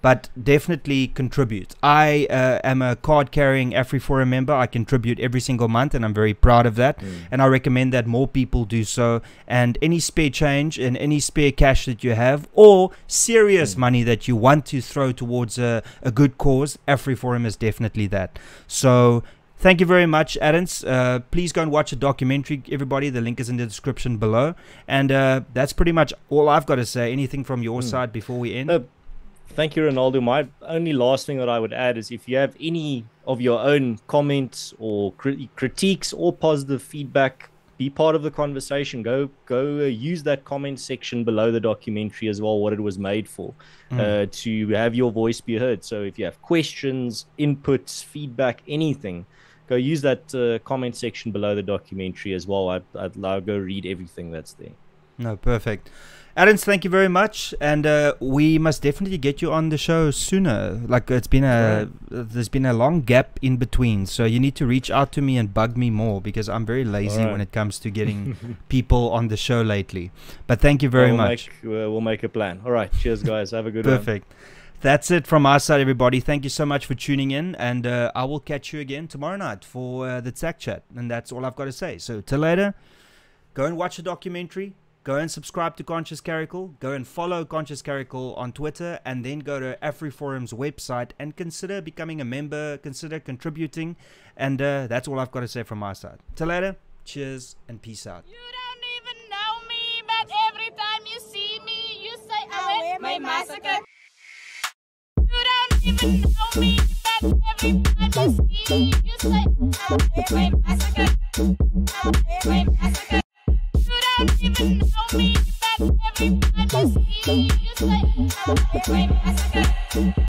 but definitely contribute. I am a card-carrying AfriForum member. I contribute every single month, and I'm very proud of that. And I recommend that more people do so. And any spare change and any spare cash that you have, or serious money that you want to throw towards a good cause, AfriForum is definitely that. So thank you very much, Adams. Please go and watch a documentary, everybody. The link is in the description below. And that's pretty much all I've got to say. Anything from your side before we end? Thank you, Ronaldo. My only last thing that I would add is if you have any of your own comments or critiques or positive feedback, be part of the conversation. Go use that comment section below the documentary as well, what it was made for, to have your voice be heard. So if you have questions, inputs, feedback, anything, go use that comment section below the documentary as well. I'll go read everything that's there. No, perfect. Adams, thank you very much, and we must definitely get you on the show sooner. Like there's been a long gap in between, so you need to reach out to me and bug me more, because I'm very lazy when it comes to getting people on the show lately. But thank you very much. We'll make a plan. All right, cheers, guys. Have a good one. Perfect. That's it from our side, everybody. Thank you so much for tuning in, and I will catch you again tomorrow night for the Tech Chat, and that's all I've got to say. So till later, go and watch the documentary. Go and subscribe to Conscious Caracal. Go and follow Conscious Caracal on Twitter, and then go to AfriForum's website and consider becoming a member, consider contributing, and that's all I've got to say from my side. Till later, cheers and peace out. You don't even know me, but every time you see me, you say, I wear my massacre. You don't even know me, but every time you see me, you say, I wear my massacre. I wear my massacre. You don't even know me, but every time you see me, you say, I wear my massacre.